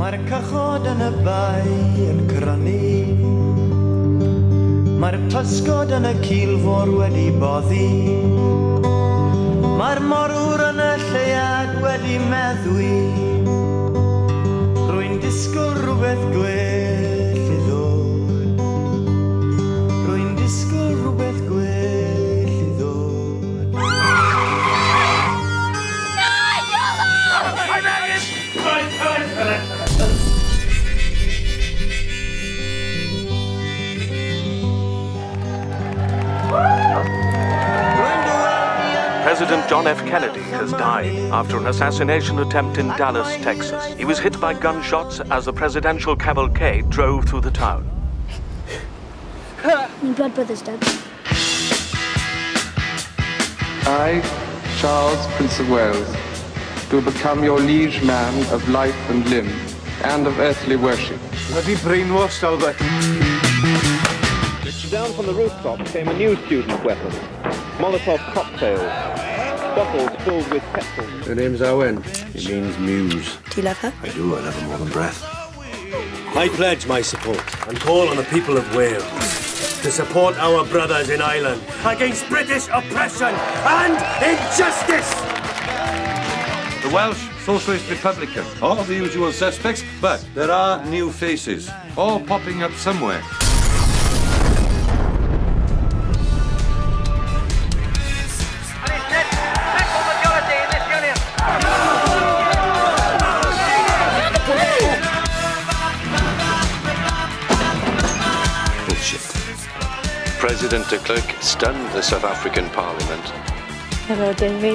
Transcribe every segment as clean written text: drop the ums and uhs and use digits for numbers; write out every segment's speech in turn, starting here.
Mae'r cychod yn y bai yn crynu, mae'r pysgod yn y cilfor wedi boddi, mae'r morwr yn y lleuad wedi meddwi, rwy'n disgwyl rhywbeth gwell i ddod, rwy'n disgwyl rhywbeth gwell i ddod. President John F. Kennedy has died after an assassination attempt in Dallas, Texas. He was hit by gunshots as the presidential cavalcade drove through the town. My blood brothers, Dad. I, Charles, Prince of Wales, do become your liege man of life and limb, and of earthly worship. Bloody brainwashed, Albert. Down from the rooftop came a new student weapon. Molotov cocktails. Bottles filled with petrol. Her name's Owen. It means muse. Do you love her? I do. I love her more than breath. I pledge my support and call on the people of Wales to support our brothers in Ireland against British oppression and injustice. The Welsh Socialist Republican. All of the usual suspects, but there are new faces, all popping up somewhere. President de Klerk stunned the South African Parliament. Hello, Davy.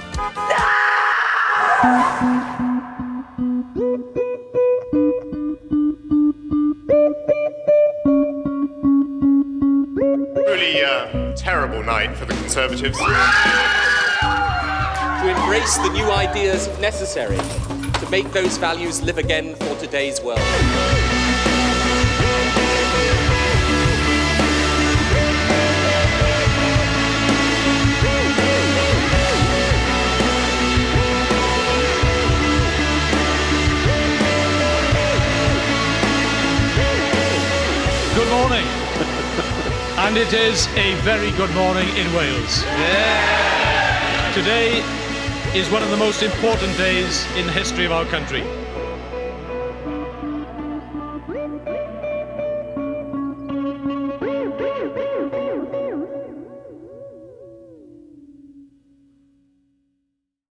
Really terrible night for the Conservatives. To embrace the new ideas necessary to make those values live again for today's world. Good morning. And it is a very good morning in Wales. Yeah. Today is one of the most important days in the history of our country.